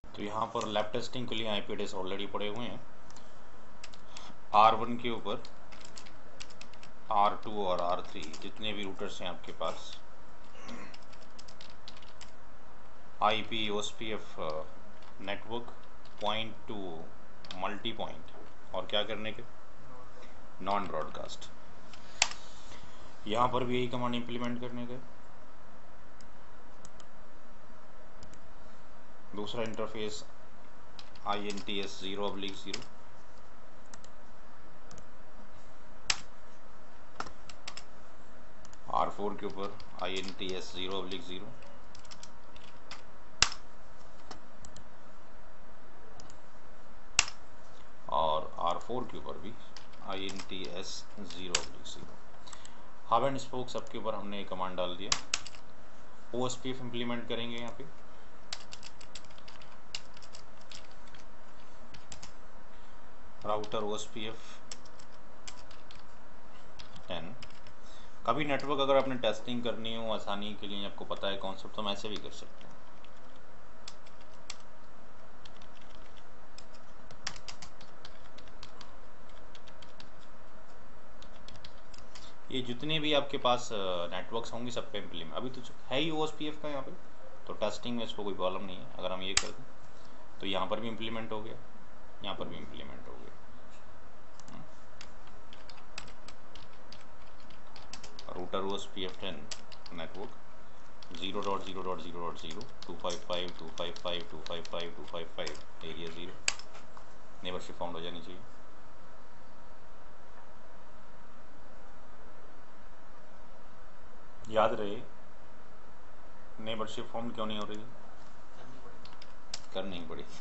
तो यहाँ पर लैब टेस्टिंग के लिए आईपी एड्रेस ऑलरेडी पड़े हुए हैं। R1 के ऊपर R2 और R3 जितने भी रूटर्स हैं आपके पास IP OSPF network point to multi point और क्या करने के नॉन ब्रॉडकास्ट। यहाँ पर भी यही कमांड इंप्लीमेंट करने के। दूसरा इंटरफेस INTS 0/0 R4 के ऊपर INTS 0/0 और R4 के ऊपर भी INTS 0/0। हब एंड स्पोक सबके ऊपर हमने कमांड डाल दिया। OSPF इंप्लीमेंट करेंगे यहाँ पे। Router OSPF 10। कभी नेटवर्क अगर आपने टेस्टिंग करनी हो आसानी के लिए, आपको पता है कॉन्सेप्ट, तो हम ऐसे भी कर सकते हैं। ये जितने भी आपके पास नेटवर्क्स होंगे सब पे इम्प्लीमेंट, अभी तो है ही OSPF का यहाँ पे, तो टेस्टिंग में इसको कोई प्रॉब्लम नहीं है। अगर हम ये कर दें तो यहाँ पर भी इम्प्लीमेंट हो गया, यहाँ पर भी इम्प्लीमेंट हो गया। Router OSPF 10 network 0.0.0.0 255 255 255 255 area 0 neighbourship found हो जानी चाहिए। याद रहे नेबरशिप फाउंड क्यों नहीं हो रही, करनी ही पड़ी।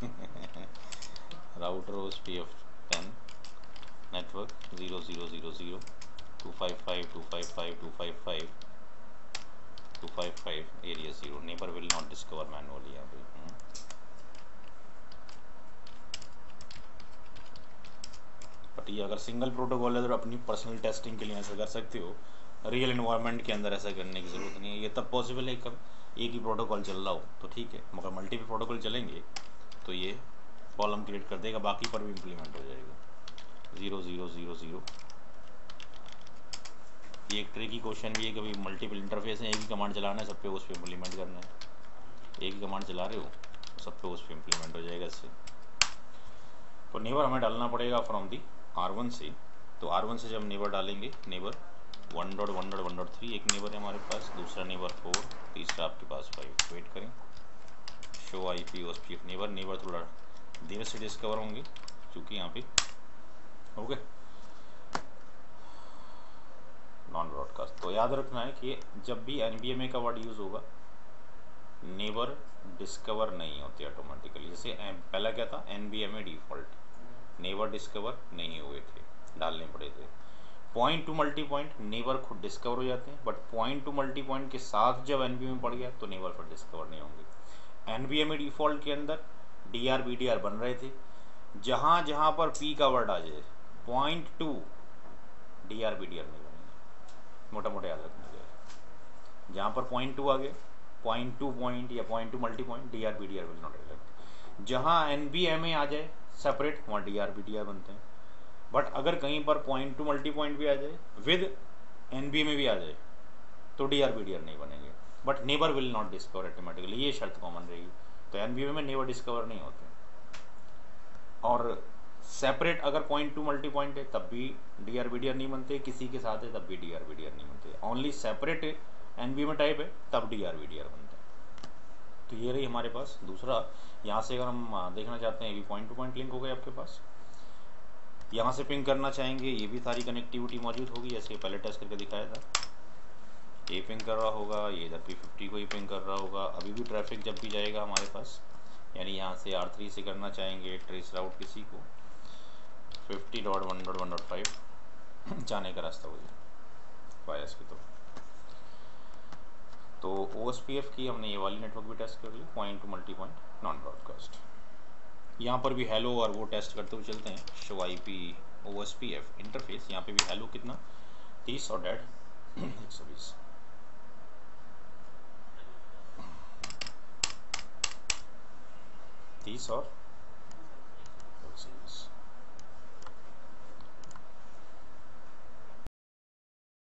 Router OSPF 10 network 0.0.0.0 255 255 255 255 area 0 neighbour will not discover manually. यहाँ पे बट ये अगर सिंगल प्रोटोकॉल है तो अपनी पर्सनल टेस्टिंग के लिए ऐसा कर सकते हो। रियल इन्वायरमेंट के अंदर ऐसा करने की ज़रूरत नहीं है। ये तब पॉसिबल है कब एक ही प्रोटोकॉल चल रहा हो तो ठीक है, मगर मल्टीपल प्रोटोकॉल चलेंगे तो ये प्रॉब्लम क्रिएट कर देगा, बाकी पर भी इम्प्लीमेंट हो जाएगा 0.0.0.0। ये एक ट्रिकी क्वेश्चन भी है, कभी मल्टीपल इंटरफेस है, एक ही कमांड चलाना है, सब पे उस पर इम्प्लीमेंट करना है। एक ही कमांड चला रहे हो तो सब पे उस पर इम्प्लीमेंट हो जाएगा इससे। तो नेबर हमें डालना पड़ेगा फ्रॉम दी R1 से। तो R1 से जब नेबर डालेंगे, नेबर 1.1.1.3 एक नेबर है हमारे पास, दूसरा नेबर 4, तीसरा आपके पास 5। वेट करें, शो IP OSPF नेबर। नेबर थोड़ा देर से डिस्कवर होंगे क्योंकि यहाँ पे ओके नॉन ब्रॉडकास्ट। तो याद रखना है कि जब भी NBMA का वर्ड यूज़ होगा नेबर डिस्कवर नहीं होते ऑटोमेटिकली। जैसे पहला क्या था, NBMA डिफ़ॉल्ट नेबर डिस्कवर नहीं हुए थे, डालने पड़े थे। Point to multi point neighbour खुद डिस्कवर हो जाते हैं, but point to multi point के साथ जब NBMA पड़ गया तो नेबर फिर डिस्कवर नहीं होंगे। NBMA डिफ़ॉल्ट के अंदर DR BDR बन रहे थे, जहाँ जहाँ पर P का वर्ड आ जाए पॉइंट टू DR BDR नहीं बनेंगे, मोटा मोटा याद रखना चाहिए। जहाँ पर पॉइंट टू आ गए, पॉइंट टू पॉइंट या point to multi point, DR BDR will not elect. जहाँ NBMA आ जाए सेपरेट, वहाँ DR BDR बनते हैं। बट अगर कहीं पर पॉइंट टू मल्टी पॉइंट भी आ जाए विद NBMA भी आ जाए तो DR BDR नहीं बनेंगे, but neighbour will not discover automatically, ये शर्त कॉमन रहेगी। तो NBMA में नेबर डिस्कवर नहीं होते। और सेपरेट अगर पॉइंट टू मल्टी पॉइंट है तब भी DR BDR नहीं बनते, किसी के साथ है तब भी DR BDR नहीं बनते। ओनली सेपरेट NBMA टाइप है तब DR BDR बनता है। तो ये रही हमारे पास दूसरा। यहाँ से अगर हम देखना चाहते हैं, ये भी पॉइंट टू पॉइंट लिंक हो गया आपके पास। यहाँ से पिंग करना चाहेंगे, ये भी सारी कनेक्टिविटी मौजूद होगी, जैसे पहले टेस्ट करके दिखाया था। ये पिंग कर रहा होगा, ये इधर P50 को ही पिंग कर रहा होगा। अभी भी ट्रैफिक जब भी जाएगा हमारे पास, यानी यहाँ से R3 से करना चाहेंगे ट्रेस राउट किसी को 50.1.1.5 जाने का रास्ता हो जाए वायरस की तरफ। तो OSPF की हमने ये वाली नेटवर्क भी टेस्ट कर ली, point to multi point non broadcast. यहाँ पर भी हेलो और वो टेस्ट करते हुए चलते हैं। शो IP OSPF इंटरफेस, यहाँ पे भी हेलो कितना 30 और डेड 120। सीरीज और सीरीज।